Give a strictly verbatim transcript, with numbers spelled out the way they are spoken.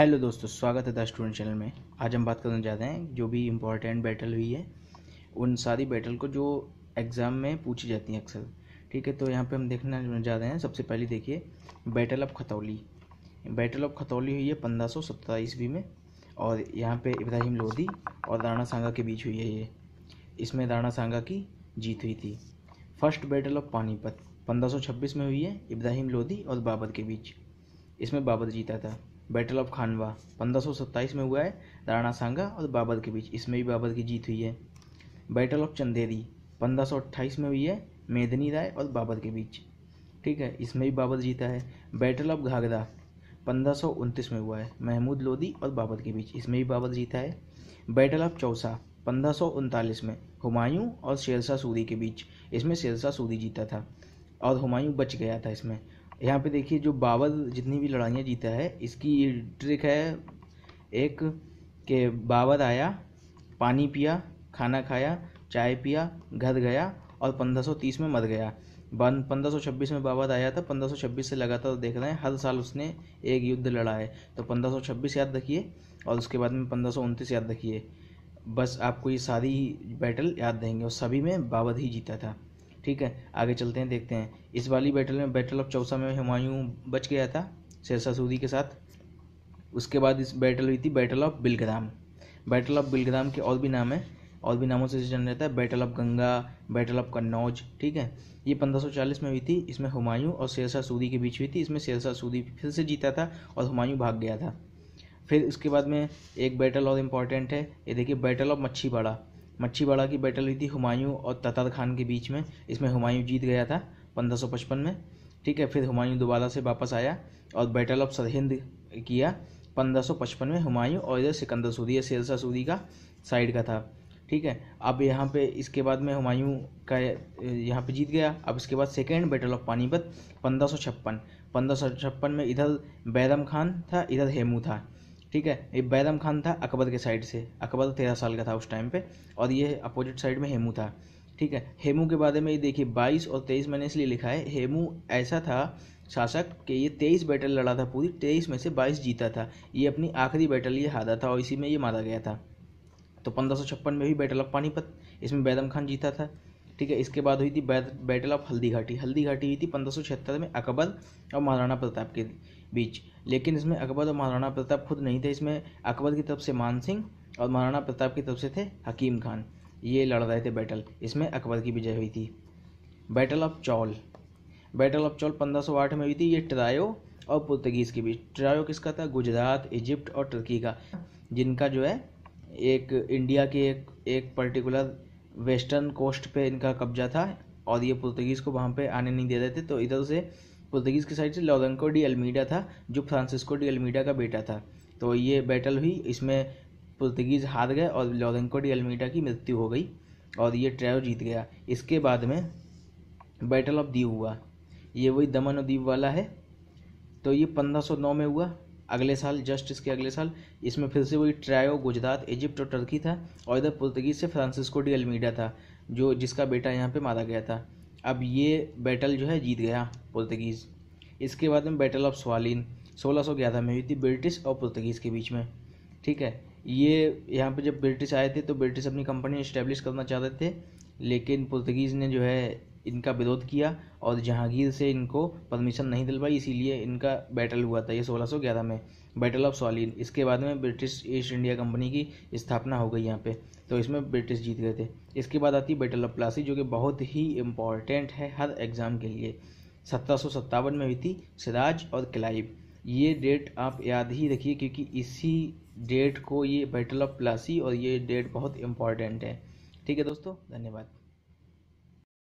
Hello दोस्तों, स्वागत है द स्टूडेंट चैनल में। आज हम बात करने जा रहे हैं जो भी इम्पोर्टेंट बैटल हुई है उन सारी बैटल को जो एग्ज़ाम में पूछी जाती हैं अक्सर। ठीक है, तो यहाँ पे हम देखने जा रहे हैं। सबसे पहले देखिए battle of Khatauli. Battle of Khatauli हुई है पंद्रह सौ सत्रह ईस्वी में और यहाँ पे इब्राहिम लोदी और राणा सांगा के बीच हुई है ये। इसमें राणा सांगा की जीत हुई थी। फर्स्ट बैटल ऑफ पानीपत पंद्रह सौ छब्बीस में हुई है इब्राहिम लोदी और बाबर के बीच। इसमें बाबर जीता था। बैटल ऑफ खानवा पंद्रह सौ सत्ताईस में हुआ है राणा सांगा और बाबर के बीच। इसमें भी बाबर की जीत हुई है। बैटल ऑफ चंदेरी पंद्रह सौ अट्ठाईस में हुई है मेदिनी राय और बाबर के बीच। ठीक है, इसमें भी बाबर जीता है। बैटल ऑफ घाघरा पंद्रह सौ उनतीस में हुआ है महमूद लोदी और बाबर के बीच। इसमें भी बाबर जीता है। बैटल ऑफ चौसा पंद्रह सौ उनतालीस में हुमायूं और शेरशाह सूरी के बीच। इसमें शेरशाह सूरी जीता था और हुमायूं बच गया था इसमें। यहाँ पे देखिए जो बाबर जितनी भी लड़ाइयाँ जीता है इसकी ट्रिक है एक कि बाबर आया, पानी पिया, खाना खाया, चाय पिया, घर गया और पंद्रह सौ तीस में मर गया। बन पंद्रह सौ छब्बीस में बाबर आया था। पंद्रह सौ छब्बीस से लगातार देख रहे हैं हर साल उसने एक युद्ध लड़ा है। तो पंद्रह सौ छब्बीस याद रखिए और उसके बाद में पंद्रह सौ उनतीस याद रखिए। बस आपको ये सारी बैटल याद रहेंगे और सभी में बाबर ही जीता था। ठीक है, आगे चलते हैं, देखते हैं। इस वाली बैटल में बैटल ऑफ चौसा में हुमायूं बच गया था शेरशाह सूरी के साथ। उसके बाद इस बैटल हुई थी battle of Bilgram. Battle of Bilgram के और भी नाम है, और भी नामों से जाना जाता है। Battle of Ganga, battle of Kannauj. ठीक है, ये पंद्रह सौ चालीस में हुई थी। इसमें हुमायूं और शेरशाह सूरी के बीच हुई थी। इसमें शेरशाह सूरी फिर से जीता था और हुमायूं भाग गया था। फिर उसके बाद में एक बैटल और इम्पॉर्टेंट है, ये देखिए बैटल ऑफ मच्छीबाड़ा। मच्छीबाड़ा की बैटल हुई थी हुमायूं और ततार खान के बीच में। इसमें हुमायूं जीत गया था पंद्रह सौ पचपन में। ठीक है, फिर हुमायूं दोबारा से वापस आया और बैटल ऑफ सरहिंद किया पंद्रह सौ पचपन में। हुमायूं और इधर सिकंदर सूरी या शेरशाह सूरी का साइड का था। ठीक है, अब यहाँ पे इसके बाद में हुमायूं का यहाँ पे जीत गया। अब इसके बाद सेकेंड बैटल ऑफ पानीपत पंद्रह सौ छप्पन पंद्रह सौ छप्पन में इधर बैरम खान था, इधर हेमू था। ठीक है, ये बैरम खान था अकबर के साइड से। अकबर तेरह साल का था उस टाइम पे और ये अपोजिट साइड में हेमू था। ठीक है, हेमू के बारे में ये देखिए बाईस और तेईस मैंने इसलिए लिखा है। हेमू ऐसा था शासक कि ये तेईस बैटल लड़ा था पूरी, तेईस में से बाईस जीता था। ये अपनी आखिरी बैटल ये हारा था और इसी में ये मारा गया था। तो पंद्रह सौ छप्पन में भी बैटल ऑफ पानीपत, इसमें बैरम खान जीता था। ठीक है, इसके बाद हुई थी बैटल ऑफ हल्दी घाटी। हल्दी घाटी हुई थी पंद्रह सौ छिहत्तर में अकबर और महाराणा प्रताप के बीच। लेकिन इसमें अकबर और महाराणा प्रताप खुद नहीं थे। इसमें अकबर की तरफ से मान सिंह और महाराणा प्रताप की तरफ से थे हकीम खान, ये लड़ रहे थे बैटल। इसमें अकबर की विजय हुई थी। Battle of Chaul battle of Chaul पंद्रह सौ आठ में हुई थी। ये ट्रायो और पुर्तगीज़ के बीच। ट्रायो किसका था? गुजरात, इजिप्ट और तुर्की का, जिनका जो है एक इंडिया के एक एक पर्टिकुलर वेस्टर्न कोस्ट पे इनका कब्जा था और ये पुर्तगीज़ को वहाँ पे आने नहीं दे रहे थे। तो इधर से पुर्तगीज़ की साइड से लॉरेंको डी अल्मीडा था जो फ्रांसिस्को डी अल्मीडा का बेटा था। तो ये बैटल हुई, इसमें पुर्तगीज़ हार गए और लॉरेंको डी अल्मीडा की मृत्यु हो गई और ये ट्रायो जीत गया। इसके बाद में बैटल ऑफ दीव हुआ। ये वही दमन और दीव वाला है। तो ये पंद्रह सौ नौ में हुआ, अगले साल, जस्ट इसके अगले साल। इसमें फिर से वही ट्रायो, गुजरात, इजिप्ट और तुर्की था और इधर पुर्तगीज़ से फ्रांसिस्को डी अल्मीडा था जो जिसका बेटा यहाँ पे मारा गया था। अब ये बैटल जो है जीत गया पुर्तगीज़। इसके बाद में बैटल ऑफ स्वालीन सोलह सौ ग्यारह में हुई थी ब्रिटिश और पुर्तगीज़ के बीच में। ठीक है, ये यहाँ पे जब ब्रिटिश आए थे तो ब्रिटिश अपनी कंपनी इस्टेब्लिश करना चाहते थे, लेकिन पुर्तगीज़ ने जो है इनका विरोध किया और जहांगीर से इनको परमिशन नहीं दिलवाई, इसीलिए इनका बैटल हुआ था ये सोलह सौ ग्यारह में, बैटल ऑफ स्वालीन। इसके बाद में ब्रिटिश ईस्ट इंडिया कंपनी की स्थापना हो गई यहाँ पे, तो इसमें ब्रिटिश जीत गए थे। इसके बाद आती है बैटल ऑफ प्लासी जो कि बहुत ही इम्पॉर्टेंट है हर एग्ज़ाम के लिए। सत्रह सौ सत्तावन में हुई थी सिराज और क्लाइव। ये डेट आप याद ही रखिए क्योंकि इसी डेट को ये बैटल ऑफ प्लासी और ये डेट बहुत इम्पॉर्टेंट है। ठीक है दोस्तों, धन्यवाद।